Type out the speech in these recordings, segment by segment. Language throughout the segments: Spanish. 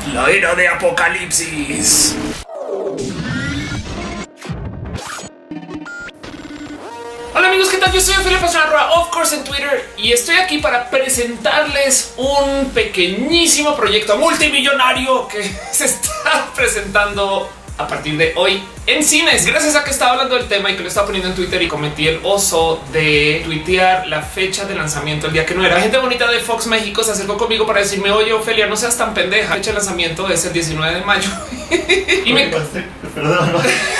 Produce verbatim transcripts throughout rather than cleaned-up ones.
La era de Apocalipsis. Hola amigos, ¿qué tal? Yo soy Felipe Pastrana, of course en Twitter, y estoy aquí para presentarles un pequeñísimo proyecto multimillonario que se está presentando a partir de hoy en cines. Gracias a que estaba hablando del tema y que lo estaba poniendo en Twitter y cometí el oso de tuitear la fecha de lanzamiento el día que no era. La gente bonita de Fox México se acercó conmigo para decirme: oye, Ofelia, no seas tan pendeja. La fecha de lanzamiento es el diecinueve de mayo. Y me... Perdón,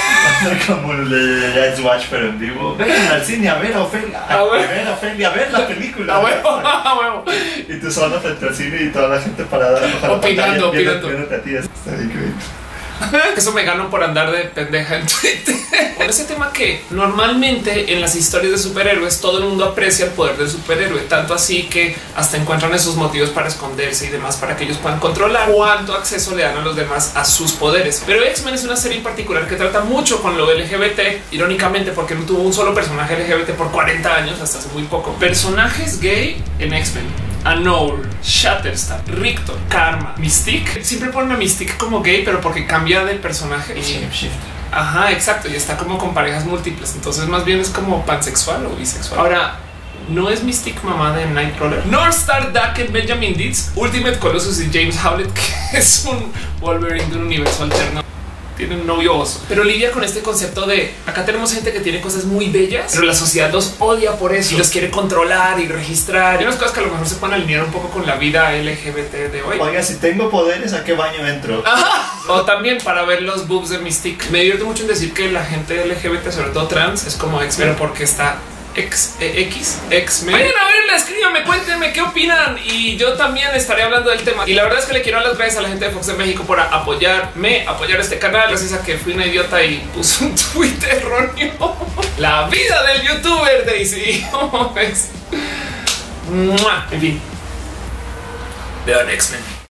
como el de Let's Watch, pero en vivo. Ven al cine a ver a Ofelia, a, a ver a Ofelia, a ver la película. A huevo, a huevo. Y tú solo frente al cine y toda la gente parada opinando, opinando. Viéndote a ti, está increíble. Eso me gano por andar de pendeja en Twitter. Con ese tema que normalmente en las historias de superhéroes todo el mundo aprecia el poder del superhéroe, tanto así que hasta encuentran esos motivos para esconderse y demás para que ellos puedan controlar cuánto acceso le dan a los demás a sus poderes. Pero X-Men es una serie en particular que trata mucho con lo L G B T, irónicamente porque no tuvo un solo personaje L G B T por cuarenta años, hasta hace muy poco. Personajes gay en X-Men: Anole, Shatterstar, Rictor, Karma, Mystique. Siempre ponen a Mystique como gay, pero porque cambia de personaje. Y... ajá, exacto. Y está como con parejas múltiples. Entonces más bien es como pansexual o bisexual. Ahora, no es Mystique mamá de Nightcrawler. Northstar, Daken, Benjamin Deeds, Ultimate Colossus y James Howlett, que es un Wolverine de un universo alterno. Tiene un novio oso, pero lidia con este concepto de acá tenemos gente que tiene cosas muy bellas, pero la sociedad los odia por eso y los quiere controlar y registrar. Hay unas cosas que a lo mejor se pueden alinear un poco con la vida L G B T de hoy. Oiga, si tengo poderes, ¿a qué baño entro? Ajá. O también para ver los boobs de Mystique. Me divierte mucho en decir que la gente L G B T, sobre todo trans, es como X, pero porque está X, X, X-Men. Vayan a verla, escríbanme, cuéntenme qué opinan y yo también estaré hablando del tema. Y la verdad es que le quiero dar las gracias a la gente de Fox de México por apoyarme, apoyar este canal, gracias a que fui una idiota y puse un tweet erróneo. La vida del youtuber, Daisy. ¿Cómo ves? En fin, vean X-Men.